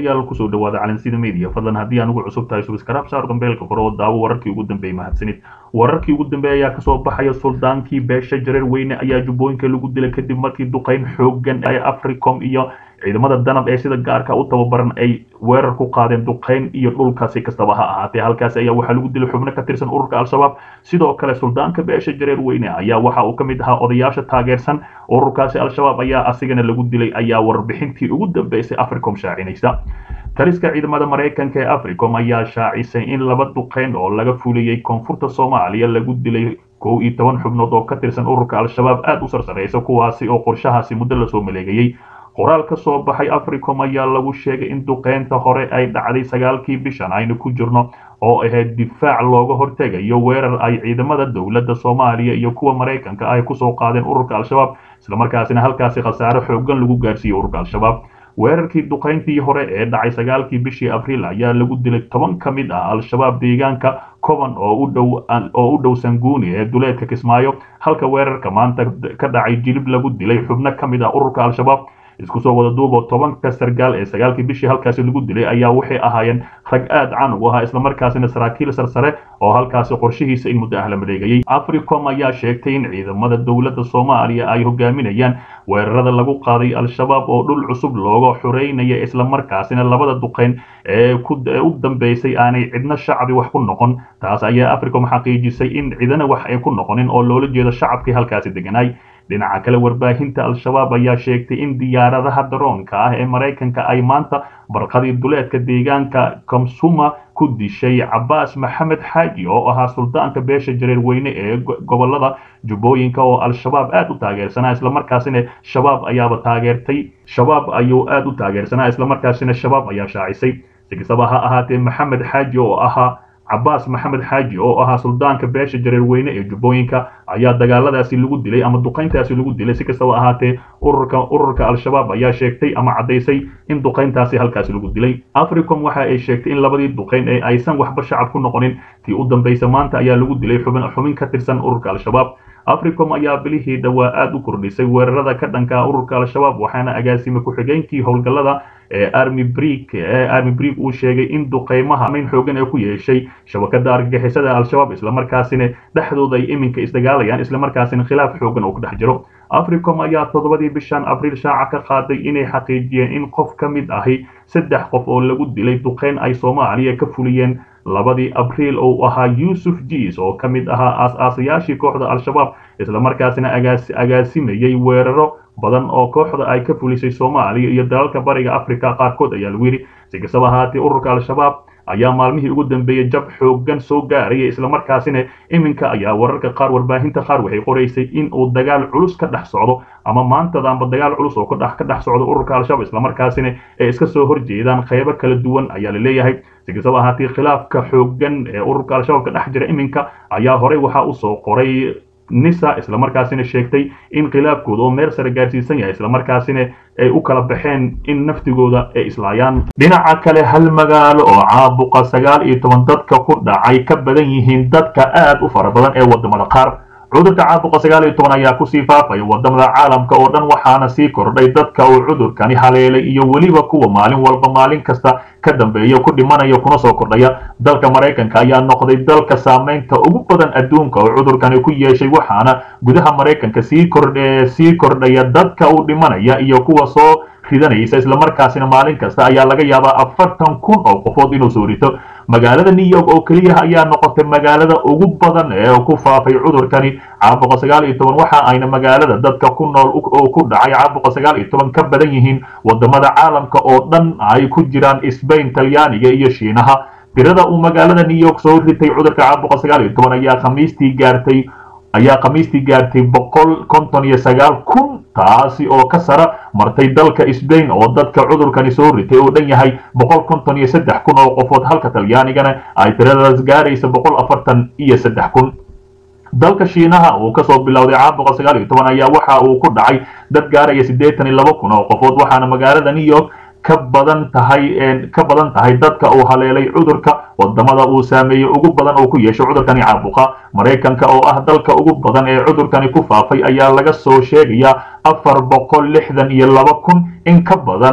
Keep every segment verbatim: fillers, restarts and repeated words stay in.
daawadayaal ku soo dhawaada calansida media fadlan haddii aan ugu cusub tahay subscribe saar dambeelka furo daawo wararkii ugu dambeeyay mahadsanid wararkii ugu dambeeyay ayaa kasoo baxaya suldaankii beesha jareer weyne ayaa jubbooyinka lagu dilay kadib markii duqeyn xooggan ay Africom iyo ciidamada danab ee sida gaarka u tababaran ay weerar ku qaadeen duqeyn iyo dhulkaasi kastaba ha ahaatee halkaas ayaa waxa lagu dilay xubno ka tirsan ururka al-shabaab sidoo kale suldaanka beesha jareer weyne ayaa waxa uu kamid ahaa odayaasha taageersan ururkaasi al-shabaab ayaa asigana lagu dilay ayaa warbixintii ugu dambeysay Africom shaacinaysa taliska ciidamada Mareykanka ee Africom ayaa shaacisay in laba duqeyn oo laga fuliyay koonfurta Soomaaliya lagu dilay kow iyo toban xubnood oo ka tirsan ururka al-shabaab aad u sarsareysa kuwaasi oo qorshahaasi muddo la soo maleegayay qoraal ka soo baxay Africom ayaa lagu sheegay in duqeynta hore ay dhacday sagaalkii bishan aynu ku jirno oo ahayd difaac looga hortegayo weerar ay ciidamada dawladda Soomaaliya iyo kuwa Mareykanka ay ku soo qaadeen ururka al-shabaab isla markaasina halkaasi khasaare xooggan lagu gaarsiiyay ururka al-shabaab weerarkii duqeyntii hore ee dhacay sagaalkii bishii Abriil ayaa lagu dilay toban ka mid ah al-shabaab deegaanka Koban oo u dhow oo u dhow Sanguuni ee duleedka Kismaayo halka weerarka maanta ka dhacay Jilib lagu dilay xubno ka mid ah ururka al-shabaab isku soo wada duubo tobanka sargaal ee sagaalkii bishii halkaasi lagu dilay ayaa waxay ahaayeen rag aad caan u ah isla markaasina saraakiil sarsare oo halkaasi qorshihiisa in muddo ah la maleegayay Africom ayaa sheegtay in ciidamada dawladda Soomaaliya ay hogaaminayaan weerarada lagu qaaday al-shabaab oo dhul cusub looga xoreynaya isla markaasina labada duqeyn ee ku u dambeysay aanay cidna shacbi wax ku noqon taas ayaa Africom xaqiijisay in cidana wax ay ku noqonin oo loola jeedo shacabkii halkaasi deganay dhinaca kale warbaahinta al-shabaab ayaa sheegtay in diyaaradaha daroonka ah ee Mareykanka ay maanta barqadii duleedka deegaanka Kamsuma ku dishay Cabbaas Maxamed Xaaji oo ahaa suldaanka beesha jareer weyne ee gobolada jubbooyinka oo al-shabaab aad u taageersanaa isla markaasina shabaab ayaaba taageertay shabaab ayuu aad u taageersanaa isla markaasina shabaab ayaa shaacisay si kastaba ha ahaatee Maxamed Xaaji oo ahaa Cabbaas Maxamed Xaaji oo ahaa suldaanka beesha jareer weyne ee jubbooyinka ayaa dagaaladaasi lagu dilay ama duqeyntaasi lagu dilay si kastaba ahaatee ururka ururka al-shabaab ayaa sheegtay ama cadeysay in duqeyntaasi halkaasi lagu dilay Africom waxa ay sheegtay in labadii duqeyn ee aysan waxba shacab ku noqonin tii u dambeysay maanta ayaa lagu dilay xubin xubin ka tirsan ururka al-shabaab Africom ayaa bilihii dhawaa aad u kordhisay weerarada ka dhanka ururka al-shabaab waxaana agaasime ku-xigeenkii howlgallada ee Army Brick ee Army Brick uu sheegay in duqeymaha mayn xoogan ay ku yeeshay shabakada argagixisada al-shabaab isla markaasina dhaxdooda ay iminka isdagaalayaan isla markaasina khilaaf xoogan oo ku dhex jiro Africom ayaa toddobadii bishan Abriil shaaca ka qaaday inay xaqiijiyeen in qof ka mid ahi saddex qof oo lagu dilay duqeyn ay Soomaaliya ka fuliyeen labadii Abriil oo ahaa Yusuf Jiis oo ka mid ahaa aas-aasayaashii kooxda al-shabaab isla markaasina agaasimayay weeraro badan oo kooxda ay ka fulisay Soomaaliya iyo dalalka bariga Afrika qaarkood ayaa lagu yiri si kastaba haatee ururka al-shabaab ayaa maalmihii ugu dambeeyay jab xooggan soo gaaray isla markaasina iminka ayaa wararka qaar warbaahinta qaar waxay qoraysay in uu dagaal culus ka dhex socdo ama maantadaanba dagaal culus oo ka dhex ka dhex socdo ururka al-shabaab isla markaasina ay iska soo horjeedaan qaybo kala duwan ayaa la leeyahay si kastaba haatee khilaafka xooggan ee ururka al-shabaab ka dhex jira iminka ayaa horey waxa uu soo qoray nisa isla markaasina sheegtay in khilaafkooda oo meel sare gaarsiisan yahay isla markaasina ay u kala baxeen in naftigooda ay islaayaan dhinaca kale hal magaalo oo caabuqa sagaal iyo toban dadka ku dhacay ka badan yihiin dadka aad u fara badan ee wadamada qaar cudurka caabuqa sagaal iyo toban ayaa ku sii faafay wadamada caalamka oo dhan waxaana sii kordhay dadka uu cudurkani haleelay iyo waliba kuwa maalin walba maalin kasta ka dambeeya ku dhimanaya kuna soo kordhaya dalka Mareykanka ayaa noqday dalka saameynta ugu badan adduunka oo cudurkani ku yeeshay waxaana gudaha Mareykanka sii kordhay sii kordhaya dadka uu dhimanaya iyo kuwa soo ridanaysa isla markaasina maalin kasta ayaa laga yaabaa afartan kun oo qofood inuu soo rito magaalada New York oo kaliya ayaa noqotay magaalada ugu badan ee ku faafay cudurkani caabuqa sagaal iyo toban waxa ayna magaalada dadka ku nool oo ku dhacay caabuqa sagaal iyo toban ka badan yihiin wadamada caalamka oo dhan ay ku jiraan Spain Talyaaniga iyo Shiinaha tirada uu magaalada New York soo ritay cudurka caabuqa sagaal iyo toban ayaa khamiistii gaartay ayaa khamiistii gaartay boqol konton iyo sagaal kun taasi oo ka sara martay dalka Spain oo dadka cudurkani soo ritay oo dhan yahay boqol konton iyo saddex kun oo qofood halka Talyaanigana ay tiradaas gaaraysa boqol afartan iyo saddex kun dalka Shiinaha oo ka soo bilowday caabuqa sagaal iyo toban ayaa waxa uu ku dhacay dad gaaraya siddeetan iyo laba kun oo qofood waxaana magaalada New York ka badan tahay ka badan tahay dadka uu haleelay cudurka wadamada uu saameeyay ugu badan oo ku yeeshay cudurkani caabuqa Mareykanka oo ah dalka ugu badan ee cudurkani ku faafay ayaa laga soo sheegayaa afar boqol lixdan iyo laba kun in ka badan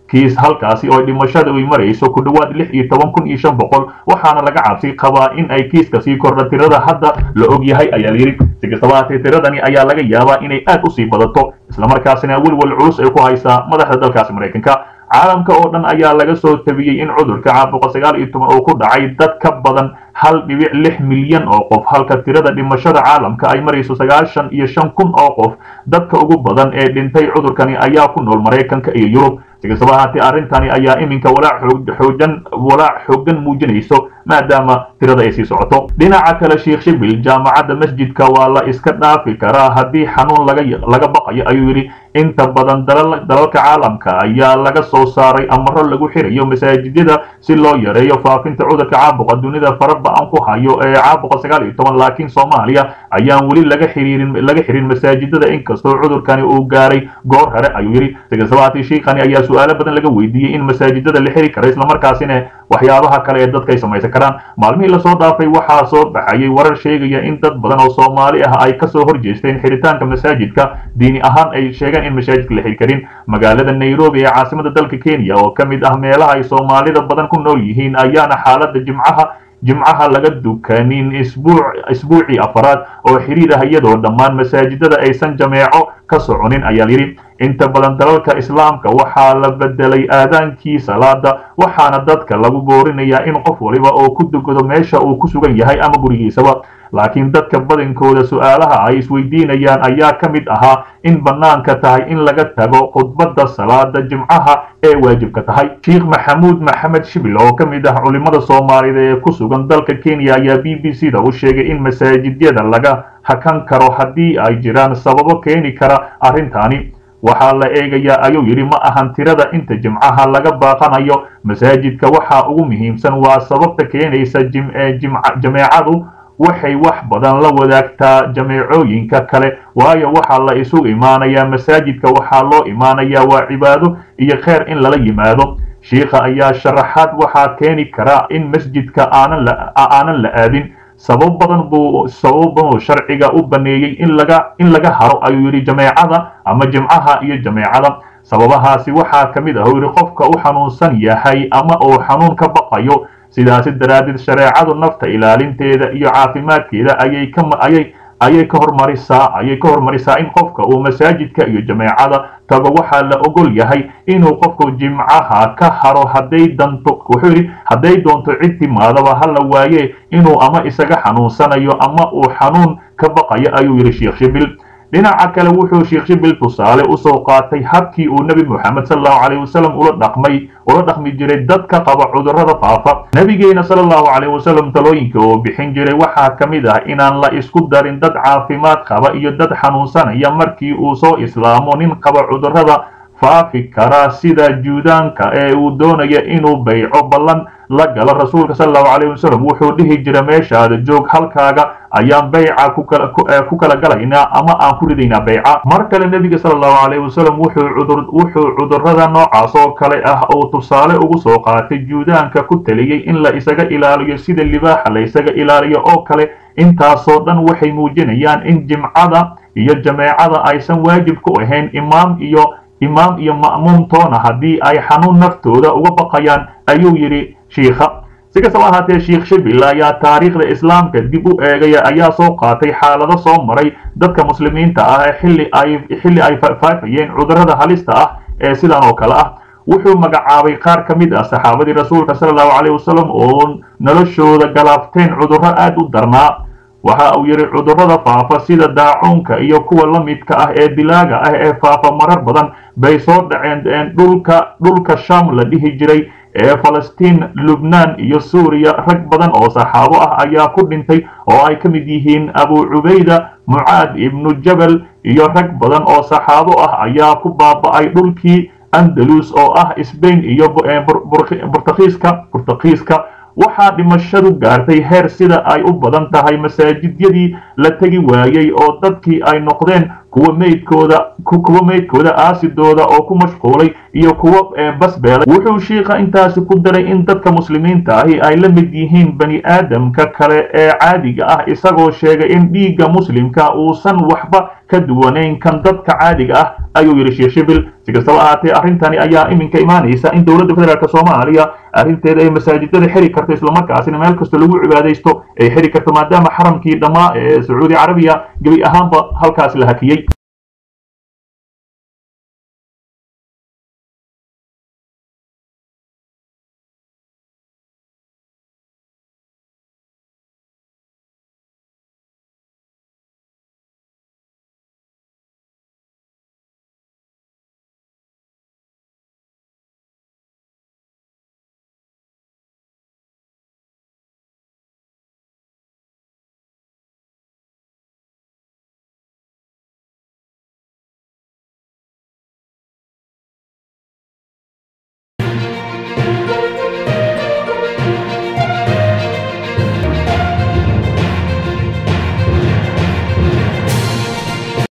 kiis halkaasi oo dhimashada ay marayso ku dhawaad lix iyo toban kun iyo shan boqol waxaana laga cabsi qabaa in ay kiiska sii kordha tirada hadda la og yahay ayaa la yiri si kastaba haatee tiradani ayaa laga yaabaa inay aad u sii badato isla markaasina welwel culus ay ku haysaa madaxda dalkaasi Mareykanka caalamka oo dhan ayaa laga soo tabiyay in cudurka caabuqa sagaal iyo toban oo ku dhacay dad ka badan hal dhibic lix milyan oo qof halka tirada dhimashada caalamka ay marayso sagaashan iyo shan kun oo qof dadka ugu badan ee dhintay cudurkani ayaa ku nool Mareykanka iyo Yurub si kastaba haatee arrintani ayaa iminka walaac xoogan walaac xoogan muujinayso maadaama tirada ay sii socoto dhinaca kale Sheikh Shibil jaamacadda masjidka waa la iska dhaafi karaa haddii xanuun laga laga baqayo ayuu yiri inta badan dalalka caalamka ayaa laga soo saaray amaro lagu xirayo masaajidada si loo yareeyo faafinta cudurka caabuqa dunida faraba aan ku hayo ee caabuqa sagaal iyo toban laakiin Soomaaliya ayaan wali laga xiriirin laga xirin masaajidada inkastoo cudurkani uu gaaray goor hore ayuu yiri si kastaba haatee sheekani ayaa su'aalo badan laga weydiiyay in masaajidada la xiri karo isla markaasina waxyaabaha kale ee dadka ay samaysan karaan maalmihii la soo dhaafay waxaa soo baxayay warar sheegaya in dad badan oo Soomaali ah ay ka soo horjeesteen xiritaanka masaajidka diini ahaan ay sheegaan in masaajidka la xiri karin magaalada Nairobi ee caasimada dalka Kenya oo kamid ah meelaha ay Soomaalida badan ku nool yihiin ayaana xaaladda jimcaha jimcaha laga dukanin isbuuc isbuuci afraad oo xiriir ah iyadoo dhammaan masaajidada aysan jameeco ka soconin ayaa yiri inta badan dalalka islaamka waxaa la bedelay aadaankii salaada waxaana dadka lagu boorinayaa in qof waliba oo ku dugado meesha uu ku sugan yahay ama gurigiisaba laakiin dadka badankooda su'aalaha ay isweydiinayaan ayaa ka mid ahaa in banaanka tahay in laga tago khudbadda salaada jimcaha ee waajibka tahay Sheikh Maxamuud Maxamed Shibil oo ka mid ah culimada Soomaaliyeed ee ku sugan dalka Kenya ayaa B B C da u sheegay in masaajidada laga hakan karo haddii ay jiraan sababo keeni kara arrintani waxaa la eegayaa ayuu yiri ma ahan tirada inta jimcaha laga baaqanayo masaajidka waxa ugu muhiimsan waa sababta keenaysa jameecadu waxay wax badan la wadaagtaa jameecooyinka kale waayo waxa la isugu imaanayaa masaajidka waxa loo imaanayaa waa cibaado iyo khayr in lala yimaado sheekha ayaa sharaxaad waxa keeni kara in masjidka aanan la aanan la aadin sabab badan buu sabab sharciga u baneeyay in laga in laga haro ayuu yiri jameecada ama jimcaha iyo jameecada sababahaasi waxa kamid ah yiri qofka u xanuunsan yahay ama oo xanuun ka baqayo sidaas daraadid shareecadu nafta ilaalinteeda iyo caafimaadkeeda ayay ka ayay ayay ka hormarisaa ayay ka hormarisaa in qofka uu masaajidka iyo jameecada tago waxa la ogol yahay inuu qofku jimcaha ka haro haday danto wuxuu yiri haday doonto cid timaadaba hal waaye inuu ama isaga xanuunsanayo ama uu xanuun ka baqayo ayuu yiri Sheikh Shibil dhinaca kale wuxuu Sheikh Shibil tusaale u soo qaatay habkii uu Nabi Muhammad sallallahu alayhi wasallam ula dhaqmay ula dhaqmi jiray dadka qaba cudurrada faafa nabigeena sallallahu alayhi wasallam talooyinka oo bixin jiray waxa kamid ah inaan la isku darin dad caafimaad qaba iyo dad xanuunsanaya markii uu soo islaamo nin qaba cudurrada faafi kara sida juudaanka ee uu doonayo inuu bayco ballan la galo rasuulka sallallahu alayhi wasallam wuxuu dhihi jiray meeshaada joog halkaaga ayaan bayca ku kala ku kala galaynaa ama aan ku ridaynaa bayca mar kale nabiga sallallahu alayhi wasallam wuxuu cudur wuxuu cudurrada noocaas oo kale ah oo tusaale ugu soo qaatay juudaanka ku taliyay in la isaga ilaaliyo sida libaaxa la isaga ilaaliyo oo kale intaasoo dhan waxay muujinayaan in jimcada iyo jameecada aysan waajib ku ahayn imaam iyo imaam iyo ma'muum toona haddii ay xanuun naftooda uga baqayaan ayuu yiri sheekha si kastaba ahaatee Sheikh Shibil ayaa taariikhda islaamka dib u eegaya ayaa soo qaatay xaalado soo maray dadka muslimiinta ah ee xilli ay xilli ay faafayeen cudurrada halista ah ee sidan oo kale ah wuxuu magacaabay qaar ka mid ah saxaabadii rasuulka sallallahu alayhi wasallam oo noloshooda galaafteen cudurro aad u darnaa waxa uu yiri cudurrada faafa sida daacuunka iyo kuwa la midka ah ee dilaaga ah ee faafa marar badan bay soo dhaceen dhulka dhulka Sham la dhihi jiray ee Palestine Lebanon iyo Suuriya rag badan oo saxaabo ah ayaa ku dhintay oo ay kamid yihiin Abu Ubayda Mu'aad ibn Jabal iyo rag badan oo saxaabo ah ayaa ku baaba'ay dhulkii Andalus oo ah Spain iyo Portugiiska Portugiiska waxaa dhimashadu gaartay heer sida ay u badan tahay masaajidyadii la tagi waayay oo dadkii ay noqdeen kuwa meydkooda kuwa meydkooda aasidooda oo ku mashquulay iyo kuwa basbeelay wuxuu sheekha intaasi ku daray in dadka muslimiinta ahi ay la mid yihiin bani aadamka kale ee caadiga ah isagoo sheegay in dhiigga muslimka uusan waxba ka duwanayn kan dadka caadiga ah ayuu yiri Sheekh Shibil si kastaba ahaatee arrintani ayaa iminka imaanaysa in dowladda federaalka Soomaaliya arrinteeda ay masaajidada xiri karto isla markaasina meel kasta lagu cibaadeysto ay xiri karto maadaama xaramkii dhamaa ee Sacuudi Carabiya gabi ahaanba halkaas la hakiyay